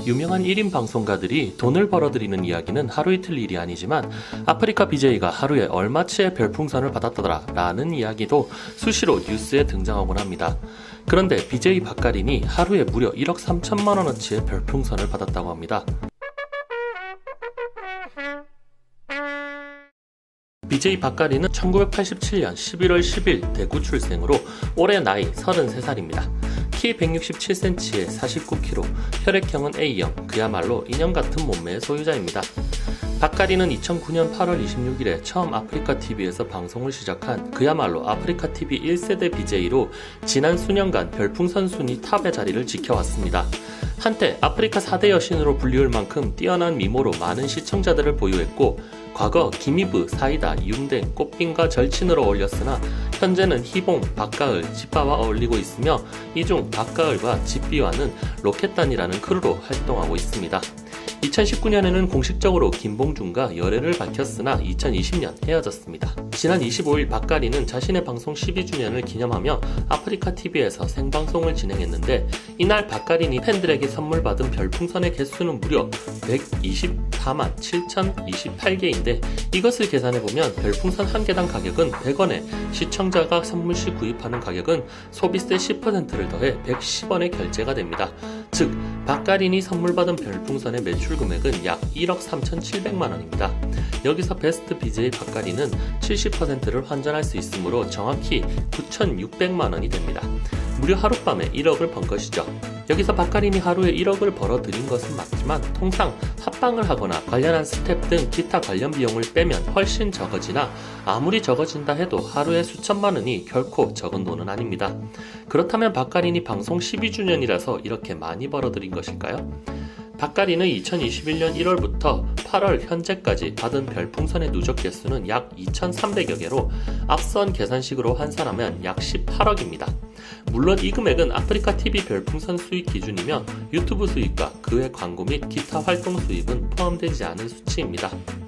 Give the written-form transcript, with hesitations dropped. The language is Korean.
유명한 1인 방송가들이 돈을 벌어들이는 이야기는 하루 이틀 일이 아니지만 아프리카 BJ가 하루에 얼마치의 별풍선을 받았더라 라는 이야기도 수시로 뉴스에 등장하곤 합니다. 그런데 BJ 박가린이 하루에 무려 1억 3천만 원어치의 별풍선을 받았다고 합니다. BJ 박가린은 1987년 11월 10일 대구 출생으로 올해 나이 33살입니다. 키 167cm에 49kg, 혈액형은 A형, 그야말로 인형같은 몸매의 소유자입니다. 박가린은 2009년 8월 26일에 처음 아프리카TV에서 방송을 시작한 그야말로 아프리카TV 1세대 BJ로 지난 수년간 별풍선 순위 탑의 자리를 지켜왔습니다. 한때 아프리카 4대 여신으로 불리울 만큼 뛰어난 미모로 많은 시청자들을 보유했고 과거 김이브, 사이다, 융댕, 꽃빈과 절친으로 어울렸으나 현재는 희봉, 박가을, 집바와 어울리고 있으며 이 중 박가을과 집비와는 로켓단이라는 크루로 활동하고 있습니다. 2019년에는 공식적으로 김봉준과 열애를 밝혔으나 2020년 헤어졌습니다. 지난 25일 박가린은 자신의 방송 12주년을 기념하며 아프리카TV에서 생방송을 진행했는데 이날 박가린이 팬들에게 선물 받은 별풍선의 개수는 무려 124만 7,028개인데 이것을 계산해보면 별풍선 한 개당 가격은 100원에 시청자가 선물 시 구입하는 가격은 소비세 10%를 더해 110원의 결제가 됩니다. 즉 박가린이 선물 받은 별풍선의 매출 금액은 약 1억 3,700만 원입니다. 여기서 베스트 BJ 박가린은 70%를 환전할 수 있으므로 정확히 9,600만 원이 됩니다. 무려 하룻밤에 1억을 번 것이죠. 여기서 박가린이 하루에 1억을 벌어들인 것은 맞지만 통상 합방을 하거나 관련한 스텝 등 기타 관련 비용을 빼면 훨씬 적어지나 아무리 적어진다 해도 하루에 수천만 원이 결코 적은 돈은 아닙니다. 그렇다면 박가린이 방송 12주년이라서 이렇게 많이 벌어들인 것일까요? 박가린은 2021년 1월부터 8월 현재까지 받은 별풍선의 누적 개수는 약 2,300여 개로 앞선 계산식으로 환산하면 약 18억입니다. 물론 이 금액은 아프리카TV 별풍선 수익 기준이며 유튜브 수익과 그 외 광고 및 기타 활동 수입은 포함되지 않은 수치입니다.